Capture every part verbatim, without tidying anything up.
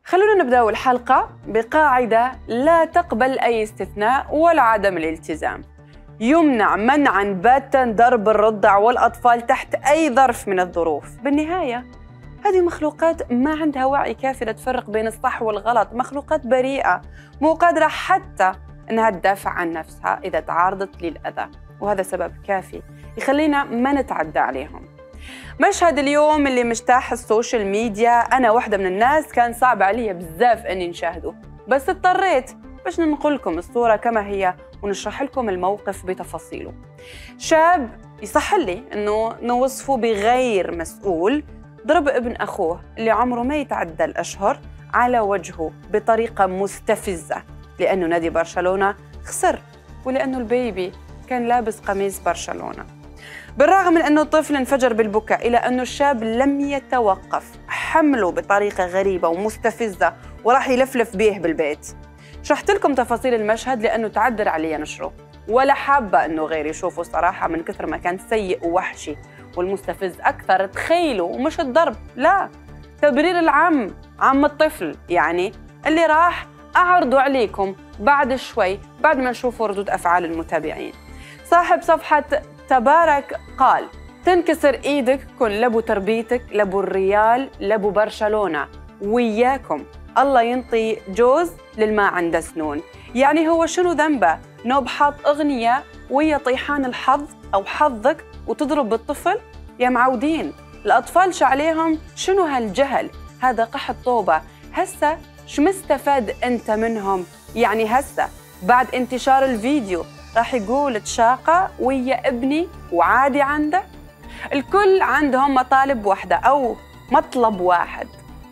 خلونا نبدأ الحلقة بقاعدة لا تقبل أي استثناء ولا عدم الالتزام. يمنع منعاً باتا ضرب الرضع والأطفال تحت أي ظرف من الظروف. بالنهاية هذه مخلوقات ما عندها وعي كافي لتفرق بين الصح والغلط، مخلوقات بريئة مو قادرة حتى أنها تدافع عن نفسها إذا تعرضت للأذى، وهذا سبب كافي يخلينا ما نتعدى عليهم. مشهد اليوم اللي مجتاح السوشيال ميديا، أنا واحدة من الناس كان صعب علي بزاف أني نشاهده، بس اضطريت باش ننقل لكم الصورة كما هي ونشرح لكم الموقف بتفاصيله. شاب يصح لي أنه نوصفه بغير مسؤول ضرب ابن أخوه اللي عمره ما يتعدى الأشهر على وجهه بطريقة مستفزة، لأنه نادي برشلونة خسر ولأنه البيبي كان لابس قميص برشلونة. بالرغم من أنه الطفل انفجر بالبكاء إلى أنه الشاب لم يتوقف، حمله بطريقة غريبة ومستفزة وراح يلفلف بيه بالبيت. شرحت لكم تفاصيل المشهد لأنه تعذر علي نشره، ولا حابة أنه غيري يشوفه صراحة من كثر ما كان سيء ووحشي والمستفز أكثر. تخيلوا، ومش الضرب، لا، تبرير العم، عم الطفل يعني، اللي راح أعرضه عليكم بعد شوي بعد ما نشوفوا ردود أفعال المتابعين. صاحب صفحة تبارك قال: تنكسر إيدك كن لبو تربيتك، لبو الريال، لبو برشلونة، وياكم الله ينطي جوز للما عنده سنون. يعني هو شنو ذنبه نوب حاط أغنية ويا طيحان الحظ أو حظك وتضرب بالطفل؟ يا معودين، الأطفال شعليهم شنو هالجهل؟ هذا قحط طوبة. هسه شو مستفاد أنت منهم؟ يعني هسه بعد انتشار الفيديو راح يقول تشاقة ويا ابني وعادي عنده؟ الكل عندهم مطالب واحدة أو مطلب واحد،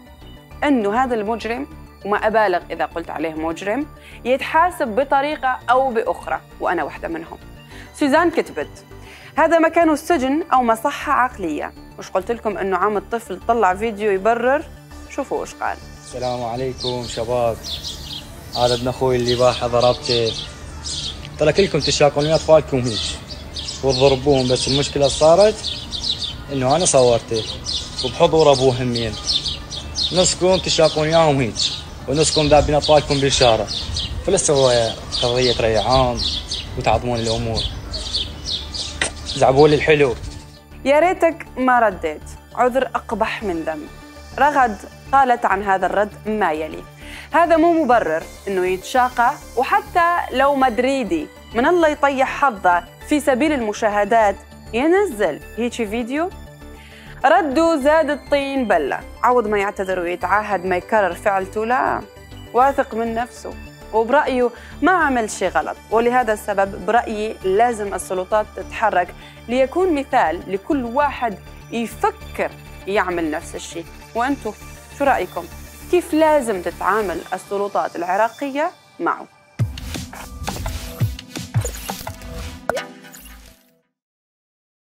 أنه هذا المجرم، وما أبالغ إذا قلت عليه مجرم، يتحاسب بطريقة أو بأخرى، وأنا واحدة منهم. سوزان كتبت: هذا مكانه السجن أو مصحة عقلية. وش قلت لكم أنه عم الطفل طلع فيديو يبرر؟ شوفوا وش قال. السلام عليكم شباب، هذا ابن أخوي اللي باحة ضربته، ترى كلكم تشاقون ويا أطفالكم هيك وتضربوهم، بس المشكلة صارت إنه أنا صورته وبحضور أبوه همين، نصكم تشاقون وياهم هيك ونصكم دابين أطفالكم بالشارع، فلسه هو قضية ريعان وتعظمون الأمور. زعبوا لي الحلو. يا ريتك ما رديت، عذر أقبح من ذنب. رغد قالت عن هذا الرد ما يلي: هذا مو مبرر إنه يتشاقى، وحتى لو مدريدي من الله يطيح حظه في سبيل المشاهدات ينزل هيك فيديو. ردوا زاد الطين بلة، عوض ما يعتذر ويتعاهد ما يكرر فعلته، لا، واثق من نفسه وبرأيه ما عمل شيء غلط. ولهذا السبب برأيي لازم السلطات تتحرك ليكون مثال لكل واحد يفكر يعمل نفس الشيء. وأنتم شو رأيكم؟ كيف لازم تتعامل السلطات العراقية معه؟